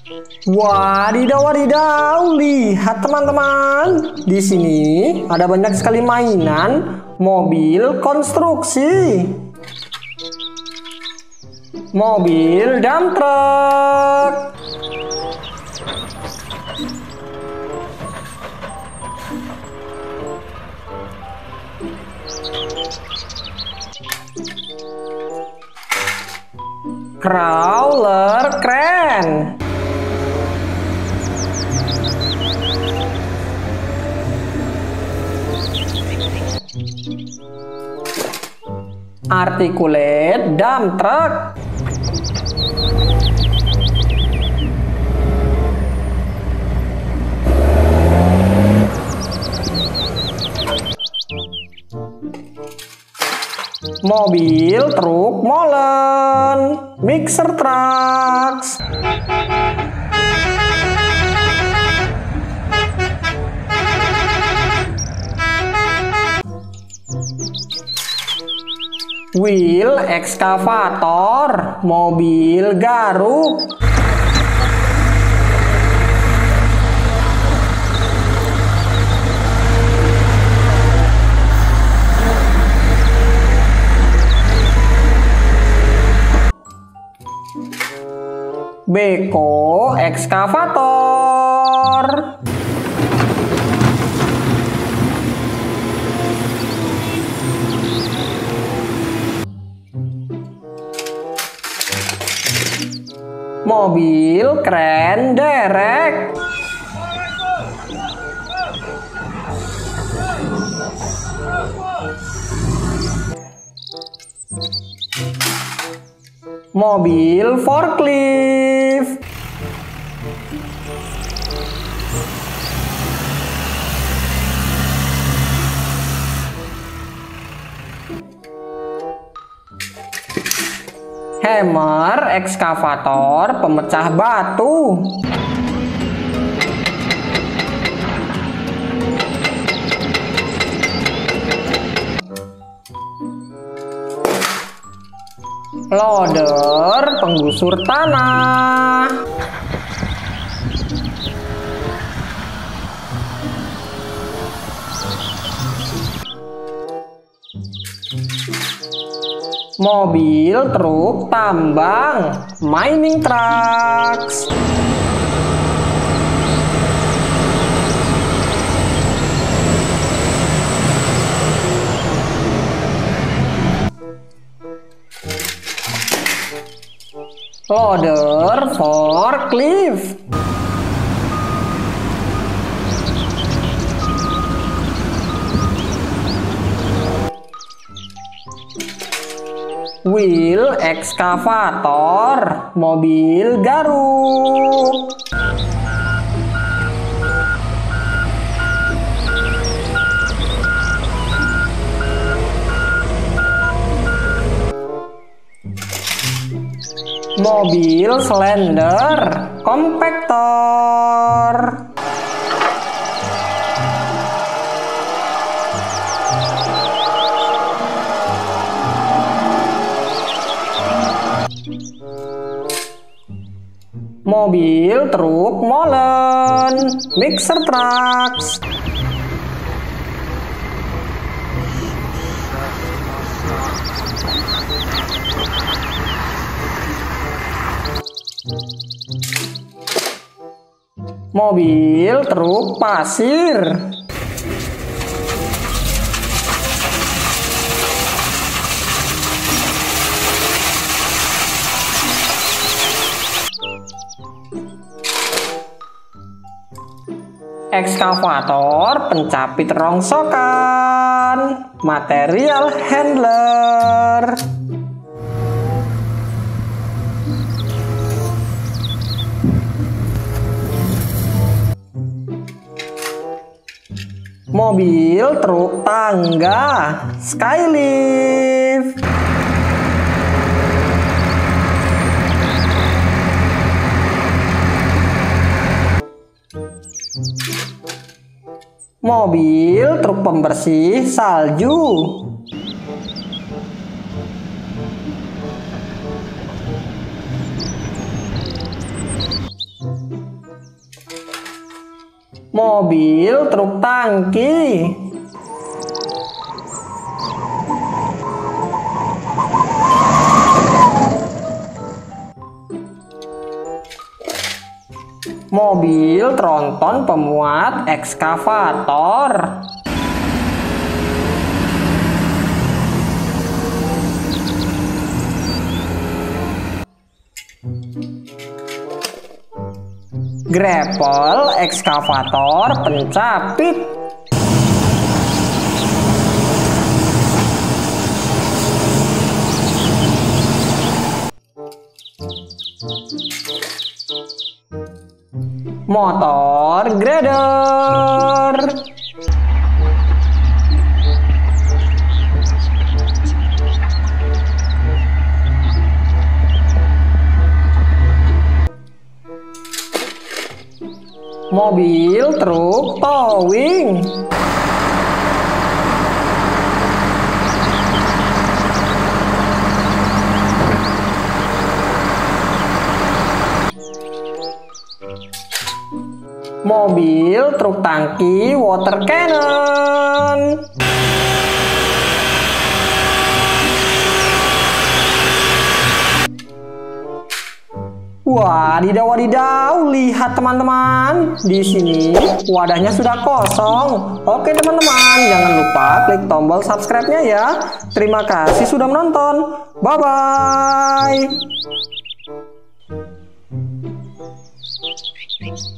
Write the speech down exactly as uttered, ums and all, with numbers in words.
Wadidaw, wadidaw, lihat teman-teman. Di sini ada banyak sekali mainan mobil konstruksi. Mobil dump truck. Crawler crane. Articulate dump truck. Mobil truk molen. Mixer trucks. Wheel excavator. Mobil garuk. Beko excavator. Mobil kren derek. Mobil forklift. Hammer ekskavator pemecah batu. Loader penggusur tanah. Mobil truk tambang, mining trucks. Loader forklift. Wheel excavator, mobil garuk. Mobil slender, kompaktor. Mobil truk molen, mixer trucks. Mobil truk pasir. Ekskavator pencapit rongsokan, material handler. Mobil truk tangga, skylift. Mobil truk pembersih salju. mobil truk tangki, mobil tronton pemuat ekskavator, grepel ekskavator pencapit, motor grader, mobil truk towing, mobil truk tangki water cannon, wadidaw wadidaw, lihat teman-teman, di sini wadahnya sudah kosong. Oke teman-teman, jangan lupa klik tombol subscribe-nya ya. Terima kasih sudah menonton. Bye bye.